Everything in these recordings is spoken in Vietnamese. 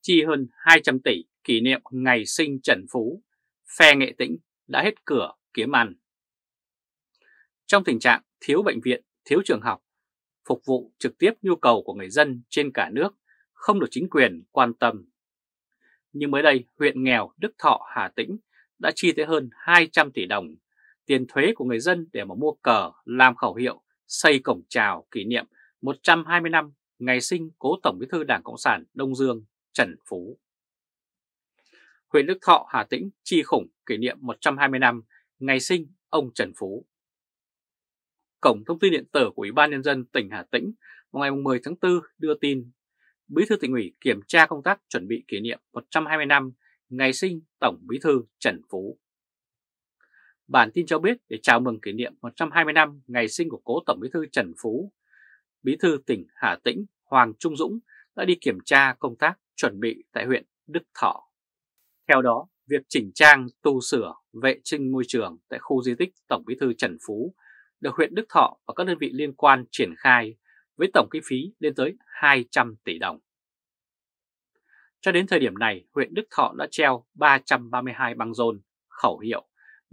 chi hơn 200 tỷ kỷ niệm ngày sinh Trần Phú, phe Nghệ Tĩnh đã hết cửa kiếm ăn. Trong tình trạng thiếu bệnh viện, thiếu trường học, phục vụ trực tiếp nhu cầu của người dân trên cả nước, không được chính quyền quan tâm. Nhưng mới đây, huyện nghèo Đức Thọ, Hà Tĩnh đã chi tới hơn 200 tỷ đồng tiền thuế của người dân để mà mua cờ, làm khẩu hiệu, xây cổng chào kỷ niệm 120 năm ngày sinh cố Tổng Bí thư Đảng Cộng sản Đông Dương Trần Phú. Huyện Đức Thọ, Hà Tĩnh chi khủng kỷ niệm 120 năm ngày sinh ông Trần Phú. Cổng thông tin điện tử của Ủy ban Nhân dân tỉnh Hà Tĩnh vào ngày 10 tháng 4 đưa tin Bí thư Tỉnh ủy kiểm tra công tác chuẩn bị kỷ niệm 120 năm ngày sinh Tổng Bí thư Trần Phú. Bản tin cho biết để chào mừng kỷ niệm 120 năm ngày sinh của cố Tổng Bí thư Trần Phú, Bí thư tỉnh Hà Tĩnh Hoàng Trung Dũng đã đi kiểm tra công tác chuẩn bị tại huyện Đức Thọ. Theo đó, việc chỉnh trang, tu sửa, vệ sinh môi trường tại khu di tích Tổng Bí thư Trần Phú được huyện Đức Thọ và các đơn vị liên quan triển khai với tổng kinh phí lên tới 200 tỷ đồng. Cho đến thời điểm này, huyện Đức Thọ đã treo 332 băng rôn, khẩu hiệu,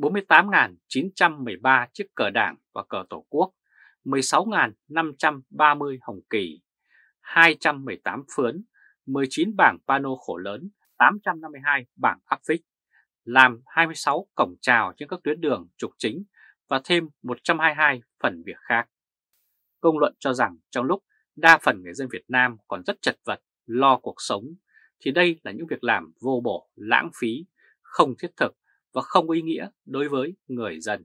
48.913 chiếc cờ đảng và cờ tổ quốc, 16.530 hồng kỳ, 218 phướn, 19 bảng pano khổ lớn, 852 bảng áp phích, làm 26 cổng chào trên các tuyến đường trục chính và thêm 122 phần việc khác. Công luận cho rằng trong lúc đa phần người dân Việt Nam còn rất chật vật, lo cuộc sống, thì đây là những việc làm vô bổ, lãng phí, không thiết thực và không có ý nghĩa đối với người dân.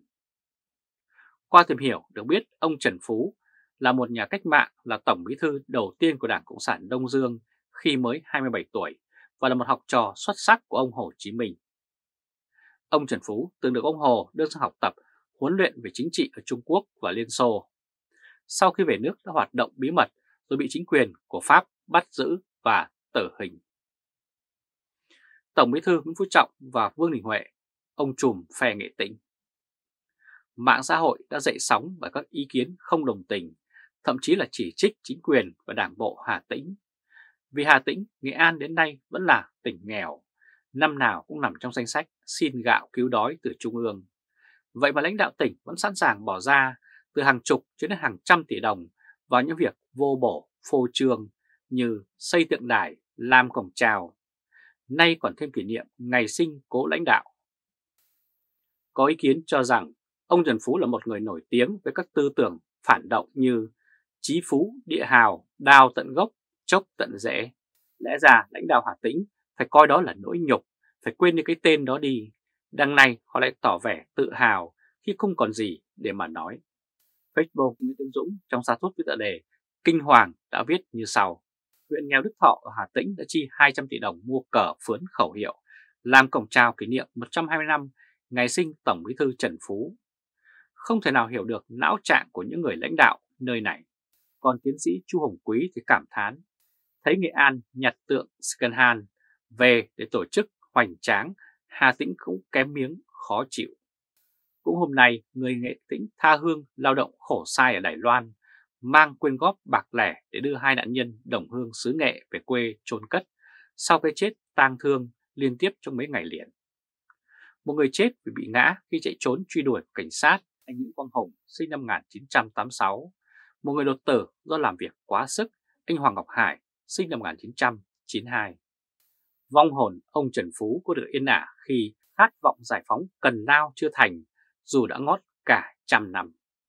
Qua tìm hiểu được biết ông Trần Phú là một nhà cách mạng, là Tổng Bí thư đầu tiên của Đảng Cộng sản Đông Dương khi mới 27 tuổi và là một học trò xuất sắc của ông Hồ Chí Minh. Ông Trần Phú từng được ông Hồ đưa sang học tập, huấn luyện về chính trị ở Trung Quốc và Liên Xô. Sau khi về nước đã hoạt động bí mật rồi bị chính quyền của Pháp bắt giữ và tử hình. Tổng Bí thư Nguyễn Phú Trọng và Vương Đình Huệ, ông trùm phe Nghệ Tĩnh. Mạng xã hội đã dậy sóng bởi các ý kiến không đồng tình, thậm chí là chỉ trích chính quyền và Đảng bộ Hà Tĩnh. Vì Hà Tĩnh, Nghệ An đến nay vẫn là tỉnh nghèo, năm nào cũng nằm trong danh sách xin gạo cứu đói từ Trung ương. Vậy mà lãnh đạo tỉnh vẫn sẵn sàng bỏ ra từ hàng chục cho đến hàng trăm tỷ đồng vào những việc vô bổ, phô trương như xây tượng đài, làm cổng chào, nay còn thêm kỷ niệm ngày sinh cố lãnh đạo. Có ý kiến cho rằng ông Trần Phú là một người nổi tiếng với các tư tưởng phản động như chí phú, địa hào, đào tận gốc, chốc tận rễ. Lẽ ra lãnh đạo Hà Tĩnh phải coi đó là nỗi nhục, phải quên đi cái tên đó đi. Đằng này họ lại tỏ vẻ tự hào khi không còn gì để mà nói. Facebook Nguyễn Tấn Dũng trong status với tựa đề Kinh Hoàng đã viết như sau: huyện nghèo Đức Thọ ở Hà Tĩnh đã chi 200 tỷ đồng mua cờ phướn khẩu hiệu, làm cổng chào kỷ niệm 120 năm ngày sinh Tổng Bí thư Trần Phú. Không thể nào hiểu được não trạng của những người lãnh đạo nơi này. Còn tiến sĩ Chu Hồng Quý thì cảm thán, thấy Nghệ An nhặt tượng second-hand về để tổ chức hoành tráng, Hà Tĩnh cũng kém miếng, khó chịu. Cũng hôm nay, người Nghệ Tĩnh tha hương lao động khổ sai ở Đài Loan, mang quyên góp bạc lẻ để đưa hai nạn nhân đồng hương xứ Nghệ về quê chôn cất sau cái chết tang thương liên tiếp trong mấy ngày liền. Một người chết vì bị ngã khi chạy trốn truy đuổi cảnh sát, anh Nguyễn Quang Hùng sinh năm 1986. Một người đột tử do làm việc quá sức, anh Hoàng Ngọc Hải sinh năm 1992. Vong hồn ông Trần Phú có được yên ả khi khát vọng giải phóng Cần Lao chưa thành, dù đã ngót cả trăm năm.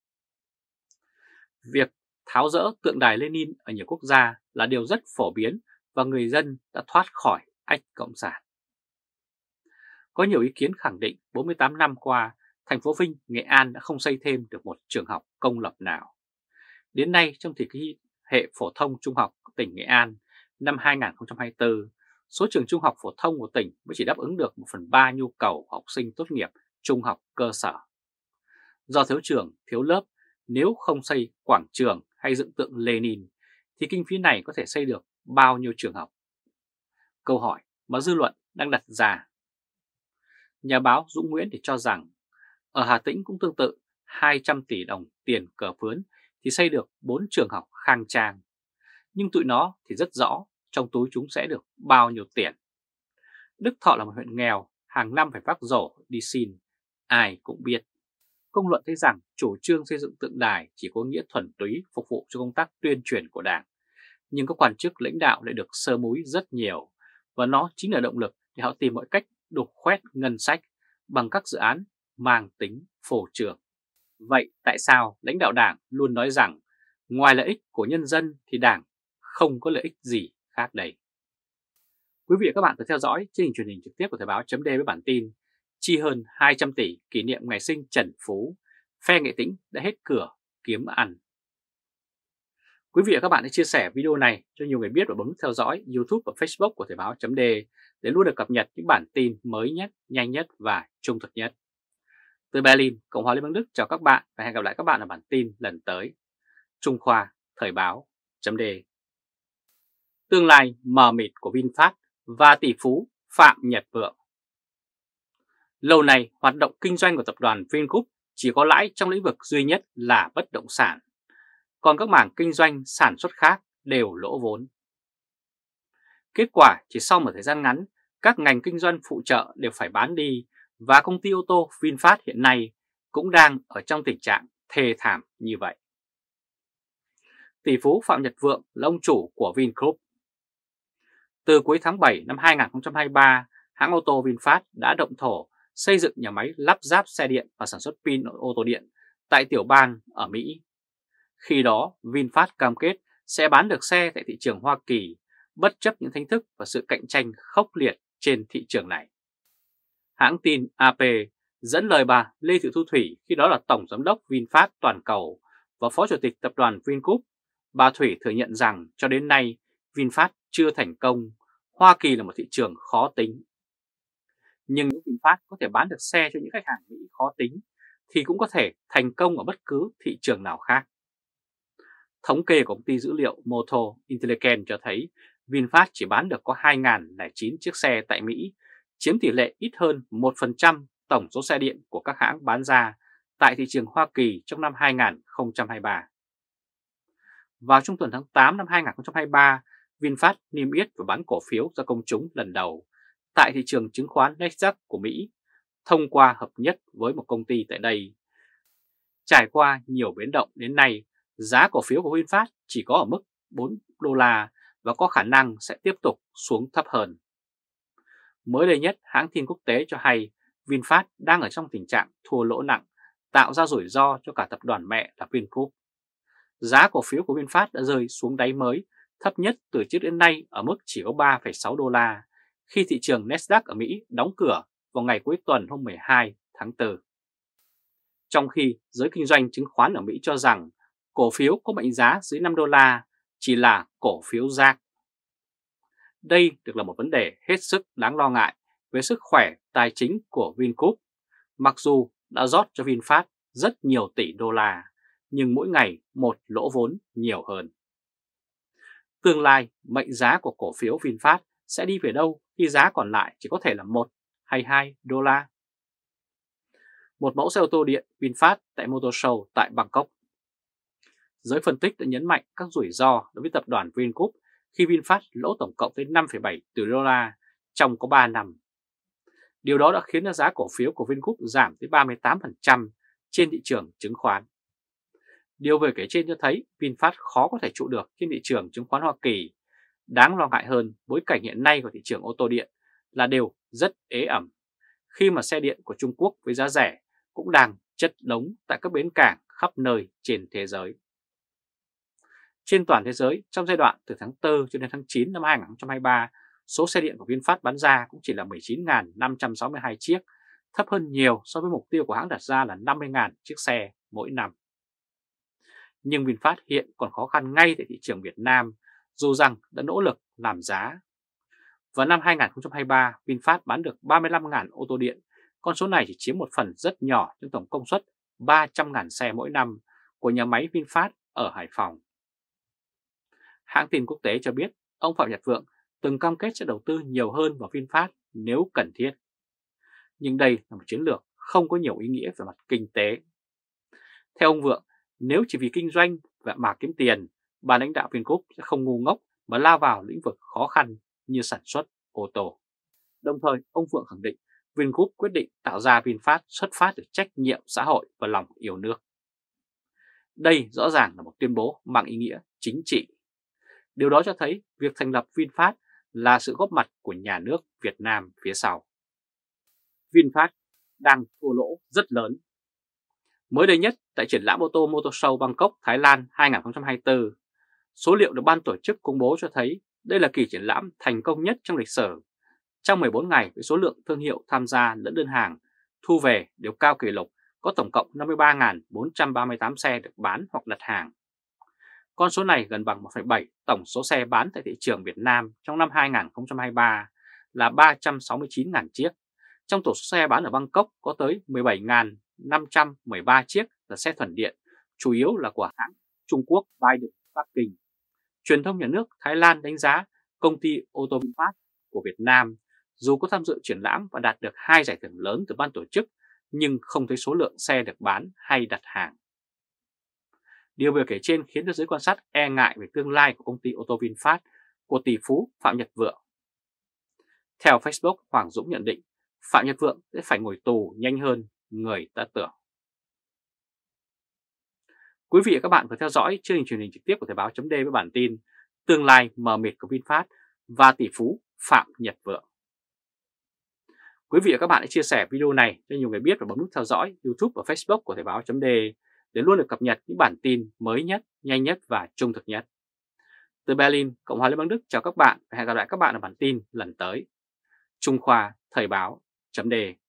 Việc tháo dỡ tượng đài Lenin ở nhiều quốc gia là điều rất phổ biến và người dân đã thoát khỏi ách cộng sản. Có nhiều ý kiến khẳng định 48 năm qua, thành phố Vinh, Nghệ An đã không xây thêm được một trường học công lập nào. Đến nay, trong thời kỳ hệ phổ thông trung học tỉnh Nghệ An năm 2024, số trường trung học phổ thông của tỉnh mới chỉ đáp ứng được 1/3 nhu cầu học sinh tốt nghiệp trung học cơ sở. Do thiếu trường, thiếu lớp, nếu không xây quảng trường hay dựng tượng Lenin, thì kinh phí này có thể xây được bao nhiêu trường học? Câu hỏi mà dư luận đang đặt ra. Nhà báo Dũng Nguyễn thì cho rằng, ở Hà Tĩnh cũng tương tự, 200 tỷ đồng tiền cờ phướn thì xây được 4 trường học khang trang. Nhưng tụi nó thì rất rõ, trong túi chúng sẽ được bao nhiêu tiền. Đức Thọ là một huyện nghèo, hàng năm phải vác rổ đi xin, ai cũng biết. Công luận thấy rằng chủ trương xây dựng tượng đài chỉ có nghĩa thuần túy phục vụ cho công tác tuyên truyền của Đảng, nhưng các quan chức lãnh đạo lại được sơ múi rất nhiều, và nó chính là động lực để họ tìm mọi cách đục khoét ngân sách bằng các dự án mang tính phô trương. Vậy tại sao lãnh đạo Đảng luôn nói rằng ngoài lợi ích của nhân dân thì Đảng không có lợi ích gì khác đây? Quý vị và các bạn vừa theo dõi chương trình truyền hình trực tiếp của Thời báo chấm với bản tin chi hơn 200 tỷ kỷ niệm ngày sinh Trần Phú, phe Nghệ Tĩnh đã hết cửa kiếm ăn. Quý vị và các bạn hãy chia sẻ video này cho nhiều người biết và bấm theo dõi YouTube và Facebook của Thời báo chấm để luôn được cập nhật những bản tin mới nhất, nhanh nhất và trung thực nhất. Từ Berlin, Cộng hòa Liên bang Đức chào các bạn và hẹn gặp lại các bạn ở bản tin lần tới. Trung Khoa, Thời báo chấm. Tương lai mờ mịt của VinFast và tỷ phú Phạm Nhật Vượng. Lâu nay, hoạt động kinh doanh của tập đoàn Vingroup chỉ có lãi trong lĩnh vực duy nhất là bất động sản, còn các mảng kinh doanh sản xuất khác đều lỗ vốn. Kết quả chỉ sau một thời gian ngắn, các ngành kinh doanh phụ trợ đều phải bán đi và công ty ô tô VinFast hiện nay cũng đang ở trong tình trạng thê thảm như vậy. Tỷ phú Phạm Nhật Vượng là ông chủ của Vingroup. Từ cuối tháng 7 năm 2023, hãng ô tô VinFast đã động thổ xây dựng nhà máy lắp ráp xe điện và sản xuất pin ô tô điện tại tiểu bang ở Mỹ. Khi đó, VinFast cam kết sẽ bán được xe tại thị trường Hoa Kỳ, bất chấp những thách thức và sự cạnh tranh khốc liệt trên thị trường này. Hãng tin AP dẫn lời bà Lê Thị Thu Thủy, khi đó là Tổng Giám đốc VinFast toàn cầu và Phó Chủ tịch Tập đoàn Vingroup. Bà Thủy thừa nhận rằng cho đến nay VinFast chưa thành công, Hoa Kỳ là một thị trường khó tính. Nhưng nếu VinFast có thể bán được xe cho những khách hàng Mỹ khó tính thì cũng có thể thành công ở bất cứ thị trường nào khác. Thống kê của công ty dữ liệu Moto Intelligence cho thấy VinFast chỉ bán được có 2.009 chiếc xe tại Mỹ, chiếm tỷ lệ ít hơn 1% tổng số xe điện của các hãng bán ra tại thị trường Hoa Kỳ trong năm 2023. Vào trung tuần tháng 8 năm 2023, VinFast niêm yết và bán cổ phiếu ra công chúng lần đầu tại thị trường chứng khoán Nasdaq của Mỹ, thông qua hợp nhất với một công ty tại đây. Trải qua nhiều biến động đến nay, giá cổ phiếu của VinFast chỉ có ở mức 4 đô la và có khả năng sẽ tiếp tục xuống thấp hơn. Mới đây nhất, hãng tin quốc tế cho hay VinFast đang ở trong tình trạng thua lỗ nặng, tạo ra rủi ro cho cả tập đoàn mẹ là Vingroup. Giá cổ phiếu của VinFast đã rơi xuống đáy mới, thấp nhất từ trước đến nay ở mức chỉ có 3,6 đô la, khi thị trường Nasdaq ở Mỹ đóng cửa vào ngày cuối tuần hôm 12 tháng 4. Trong khi giới kinh doanh chứng khoán ở Mỹ cho rằng cổ phiếu có mệnh giá dưới 5 đô la chỉ là cổ phiếu rác. Đây được là một vấn đề hết sức đáng lo ngại về sức khỏe tài chính của Vingroup. Mặc dù đã rót cho VinFast rất nhiều tỷ đô la, nhưng mỗi ngày một lỗ vốn nhiều hơn. Tương lai, mệnh giá của cổ phiếu VinFast sẽ đi về đâu khi giá còn lại chỉ có thể là 1 hay 2 đô la? Một mẫu xe ô tô điện VinFast tại Motor Show tại Bangkok. Giới phân tích đã nhấn mạnh các rủi ro đối với tập đoàn Vingroup khi VinFast lỗ tổng cộng tới 5,7 tỷ đô la trong có 3 năm. Điều đó đã khiến giá cổ phiếu của Vingroup giảm tới 38% trên thị trường chứng khoán. Điều vừa kể trên cho thấy VinFast khó có thể trụ được trên thị trường chứng khoán Hoa Kỳ. Đáng lo ngại hơn, bối cảnh hiện nay của thị trường ô tô điện là đều rất ế ẩm, khi mà xe điện của Trung Quốc với giá rẻ cũng đang chất đống tại các bến cảng khắp nơi trên thế giới. Trên toàn thế giới, trong giai đoạn từ tháng 4 cho đến tháng 9 năm 2023, số xe điện của VinFast bán ra cũng chỉ là 19.562 chiếc, thấp hơn nhiều so với mục tiêu của hãng đặt ra là 50.000 chiếc xe mỗi năm. Nhưng VinFast hiện còn khó khăn ngay tại thị trường Việt Nam, dù rằng đã nỗ lực làm giá. Vào năm 2023, VinFast bán được 35.000 ô tô điện, con số này chỉ chiếm một phần rất nhỏ trong tổng công suất 300.000 xe mỗi năm của nhà máy VinFast ở Hải Phòng. Hãng tin quốc tế cho biết ông Phạm Nhật Vượng từng cam kết sẽ đầu tư nhiều hơn vào VinFast nếu cần thiết. Nhưng đây là một chiến lược không có nhiều ý nghĩa về mặt kinh tế. Theo ông Vượng, nếu chỉ vì kinh doanh và mà kiếm tiền, ban lãnh đạo Vingroup sẽ không ngu ngốc mà lao vào lĩnh vực khó khăn như sản xuất ô tô. Đồng thời, ông Vượng khẳng định Vingroup quyết định tạo ra VinFast xuất phát từ trách nhiệm xã hội và lòng yêu nước. Đây rõ ràng là một tuyên bố mang ý nghĩa chính trị. Điều đó cho thấy việc thành lập VinFast là sự góp mặt của nhà nước Việt Nam phía sau. VinFast đang thua lỗ rất lớn. Mới đây nhất, tại triển lãm ô tô Motor Show Bangkok, Thái Lan 2024, số liệu được ban tổ chức công bố cho thấy đây là kỳ triển lãm thành công nhất trong lịch sử. Trong 14 ngày, với số lượng thương hiệu tham gia lẫn đơn hàng thu về đều cao kỷ lục, có tổng cộng 53.438 xe được bán hoặc đặt hàng. Con số này gần bằng 1,7 tổng số xe bán tại thị trường Việt Nam trong năm 2023 là 369.000 chiếc. Trong tổng số xe bán ở Bangkok có tới 17.513 chiếc là xe thuần điện, chủ yếu là của hãng Trung Quốc Biden Bắc Kinh. Truyền thông nhà nước Thái Lan đánh giá công ty ô tô VinFast của Việt Nam dù có tham dự triển lãm và đạt được 2 giải thưởng lớn từ ban tổ chức nhưng không thấy số lượng xe được bán hay đặt hàng. Điều vừa kể trên khiến cho giới quan sát e ngại về tương lai của công ty ô tô VinFast của tỷ phú Phạm Nhật Vượng. Theo Facebook, Hoàng Dũng nhận định Phạm Nhật Vượng sẽ phải ngồi tù nhanh hơn người ta tưởng. Quý vị và các bạn vừa theo dõi chương trình truyền hình trực tiếp của Thời báo .d với bản tin Tương lai mờ mịt của VinFast và tỷ phú Phạm Nhật Vượng. Quý vị và các bạn hãy chia sẻ video này cho nhiều người biết và bấm nút theo dõi YouTube và Facebook của Thời báo .d để luôn được cập nhật những bản tin mới nhất, nhanh nhất và trung thực nhất. Từ Berlin, Cộng hòa Liên bang Đức chào các bạn và hẹn gặp lại các bạn ở bản tin lần tới. Trung Khoa Thời báo .d